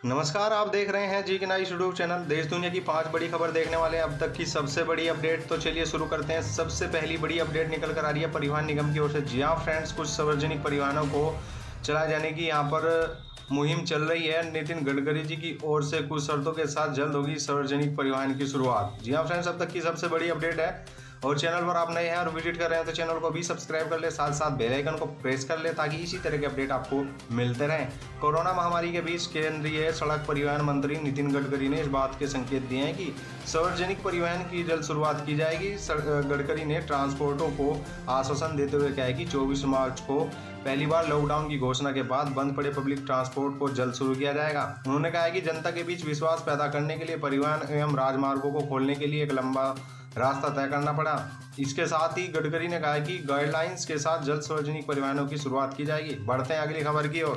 नमस्कार, आप देख रहे हैं जी के नाइस यूट्यूब चैनल। देश दुनिया की 5 बड़ी खबर देखने वाले हैं अब तक की सबसे बड़ी अपडेट। तो चलिए शुरू करते हैं। सबसे पहली बड़ी अपडेट निकल कर आ रही है परिवहन निगम की ओर से। जी हाँ फ्रेंड्स, कुछ सार्वजनिक परिवहनों को चलाए जाने की यहाँ पर मुहिम चल रही है। नितिन गडकरी जी की ओर से कुछ शर्तों के साथ जल्द होगी सार्वजनिक परिवहन की शुरुआत। जी हाँ फ्रेंड्स, अब तक की सबसे बड़ी अपडेट है। और चैनल पर आप नए हैं और विजिट कर रहे हैं तो चैनल को भी सब्सक्राइब कर ले, साथ साथ बेल आइकन को प्रेस कर ले ताकि इसी तरह के अपडेट आपको मिलते रहें। कोरोना महामारी के बीच केंद्रीय सड़क परिवहन मंत्री नितिन गडकरी ने इस बात के संकेत दिए हैं कि सार्वजनिक परिवहन की जल्द शुरुआत की जाएगी। गडकरी ने ट्रांसपोर्टरों को आश्वासन देते हुए कहा है कि 24 मार्च को पहली बार लॉकडाउन की घोषणा के बाद बंद पड़े पब्लिक ट्रांसपोर्ट को जल्द शुरू किया जाएगा। उन्होंने कहा है कि जनता के बीच विश्वास पैदा करने के लिए परिवहन एवं राजमार्गों को खोलने के लिए एक लंबा रास्ता तय करना पड़ा। इसके साथ ही गडकरी ने कहा कि गाइडलाइंस के साथ जल्द सार्वजनिक परिवहनों की शुरुआत की जाएगी। बढ़ते हैं अगली खबर की ओर।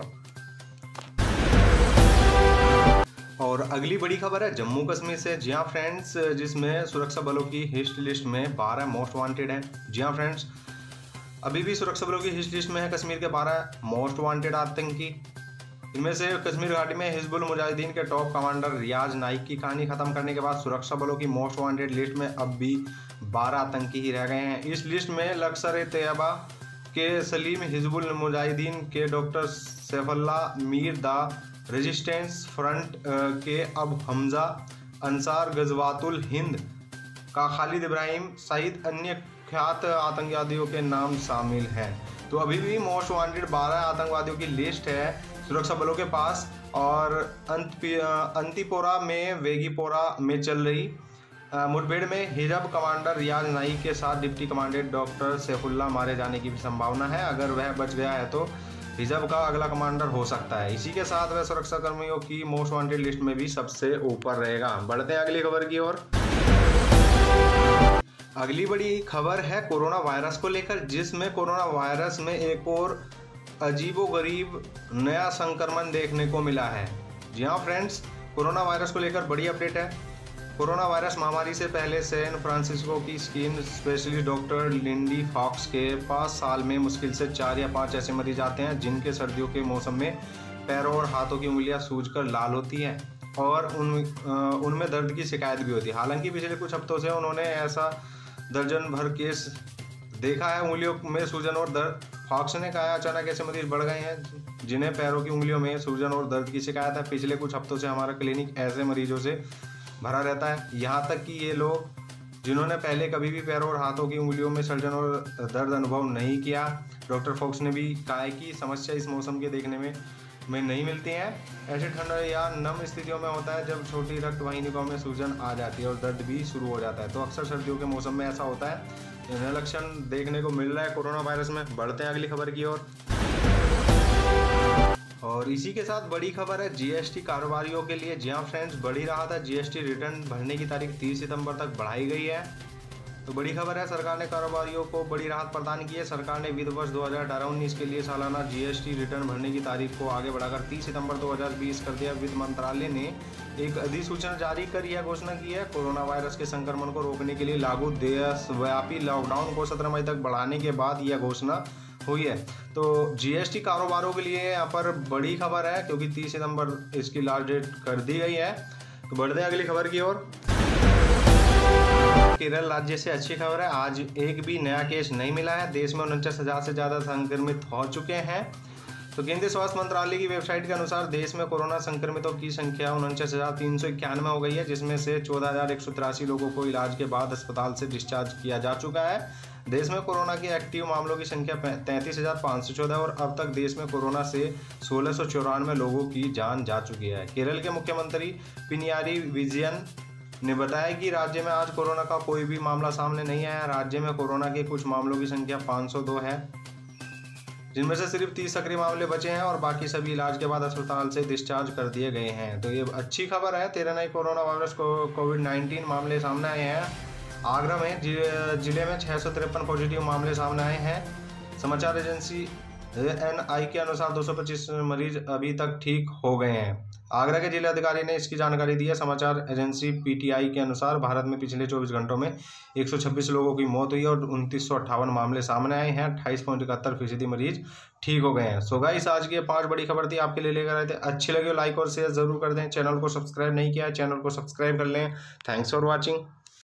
और अगली बड़ी खबर है जम्मू कश्मीर से। जी हाँ फ्रेंड्स, जिसमें सुरक्षा बलों की हिट लिस्ट में 12 मोस्ट वांटेड हैं। जी हाँ फ्रेंड्स, अभी भी सुरक्षा बलों की हिट लिस्ट में है कश्मीर के 12 मोस्ट वांटेड आतंकी। इनमें से कश्मीर घाटी में हिजबुल मुजाहिदीन के टॉप कमांडर रियाज नाइक की कहानी खत्म करने के बाद सुरक्षा बलों की मोस्ट वांटेड लिस्ट में अब भी 12 आतंकी ही रह गए हैं। इस लिस्ट में लश्कर-ए-तैयबा के सलीम, हिजबुल मुजाहिदीन के doctor Saifullah Mir, the resistance front के अबू हमजा, अंसार गजवातुल हिंद का खालिद इब्राहिम सहित अन्य ख्यात आतंकवादियों के नाम शामिल हैं। तो अभी भी मोस्ट वांटेड 12 आतंकवादियों की लिस्ट है सुरक्षा बलों के पास। और अंतिपोरा में वेगीपोरा में चल रही मुठभेड़ में हिजब कमांडर रियाज नाइक के साथ डिप्टी कमांडेंट डॉक्टर सैफुल्लाह मारे जाने की भी संभावना है। अगर वह बच गया है तो हिजब का अगला कमांडर हो सकता है। इसी के साथ वह सुरक्षा कर्मियों की मोस्ट वांटेड लिस्ट में भी सबसे ऊपर रहेगा। बढ़ते हैं अगली खबर की ओर। अगली बड़ी खबर है कोरोना वायरस को लेकर, जिसमें कोरोना वायरस में एक और अजीबोगरीब नया संक्रमण देखने को मिला है। जी हाँ फ्रेंड्स, कोरोना वायरस को लेकर बड़ी अपडेट है। कोरोना वायरस महामारी से पहले सैन फ्रांसिस्को की skin specialist doctor Lindy Fox के पास साल में मुश्किल से 4 या 5 ऐसे मरीज आते हैं जिनके सर्दियों के मौसम में पैरों और हाथों की उंगलियां सूजकर लाल होती हैं और उनमें दर्द की शिकायत भी होती है। हालांकि पिछले कुछ हफ्तों से उन्होंने ऐसा दर्जन भर केस देखा है उंगलियों में सूजन और दर्द। फॉक्स ने कहा अचानक ऐसे मरीज बढ़ गए हैं जिन्हें पैरों की उंगलियों में सूजन और दर्द की शिकायत है। पिछले कुछ हफ्तों से हमारा क्लिनिक ऐसे मरीजों से भरा रहता है। यहाँ तक कि ये लोग जिन्होंने पहले कभी भी पैरों और हाथों की उंगलियों में सर्जन और दर्द अनुभव नहीं किया। डॉक्टर फॉक्स ने भी कहा है कि समस्या इस मौसम के देखने में नहीं मिलती हैं। ऐसे ठंड या नम स्थितियों में होता है जब छोटी रक्त वाहिनियों में सूजन आ जाती है और दर्द भी शुरू हो जाता है। तो अक्सर सर्दियों के मौसम में ऐसा होता है। यह लक्षण देखने को मिल रहा है कोरोना वायरस में। बढ़ते हैं अगली खबर की ओर। और इसी के साथ बड़ी खबर है जीएसटी कारोबारियों के लिए। जी हाँ फ्रेंड्स, बढ़ी राहत है। जीएसटी रिटर्न भरने की तारीख 30 सितंबर तक बढ़ाई गई है। तो बड़ी खबर है, सरकार ने कारोबारियों को बड़ी राहत प्रदान की है। सरकार ने वित्त वर्ष 2018-19 के लिए सालाना जीएसटी रिटर्न भरने की तारीख को आगे बढ़ाकर 30 सितंबर 2020 कर दिया। वित्त मंत्रालय ने एक अधिसूचना जारी कर यह घोषणा की है। कोरोना वायरस के संक्रमण को रोकने के लिए लागू देशव्यापी लॉकडाउन को 17 मई तक बढ़ाने के बाद यह घोषणा हुई है। तो जीएसटी कारोबारों के लिए यहाँ पर बड़ी खबर है क्योंकि 30 सितंबर इसकी लास्ट डेट कर दी गई है। तो बढ़ते हैं अगली खबर की ओर। केरल राज्य से अच्छी खबर है, आज एक भी नया केस नहीं मिला है। देश में 49,000 से ज़्यादा संक्रमित हो चुके हैं। तो केंद्रीय स्वास्थ्य मंत्रालय की वेबसाइट के अनुसार देश में कोरोना संक्रमितों की संख्या 49,391 हो गई है, जिसमें से 14,183 लोगों को इलाज के बाद अस्पताल से डिस्चार्ज किया जा चुका है। देश में कोरोना के एक्टिव मामलों की संख्या 33,514 और अब तक देश में कोरोना से 1694 लोगों की जान जा चुकी है। केरल के मुख्यमंत्री पिनियारी विजयन ने बताया कि राज्य में आज कोरोना का कोई भी मामला सामने नहीं आया। राज्य में कोरोना के कुछ मामलों की संख्या 502 है, जिनमें से सिर्फ 30 सक्रिय मामले बचे हैं और बाकी सभी इलाज के बाद अस्पताल से डिस्चार्ज कर दिए गए हैं। तो ये अच्छी खबर है। 13 नए कोरोना वायरस कोविड-19 मामले सामने आए हैं। आगरा में जिले में 653 पॉजिटिव मामले सामने आए हैं। समाचार एजेंसी ANI के अनुसार 225 मरीज अभी तक ठीक हो गए हैं। आगरा के जिलाधिकारी ने इसकी जानकारी दी है। समाचार एजेंसी PTI के अनुसार भारत में पिछले 24 घंटों में 126 लोगों की मौत हुई और 2958 मामले सामने आए हैं। 28.71% मरीज ठीक हो गए हैं। सो गाइस, आज की ये 5 बड़ी खबर थी आपके लिए लेकर आए थे। अच्छी लगी हो लाइक और शेयर जरूर कर दें। चैनल को सब्सक्राइब नहीं किया है, चैनल को सब्सक्राइब कर लें। Thanks for watching.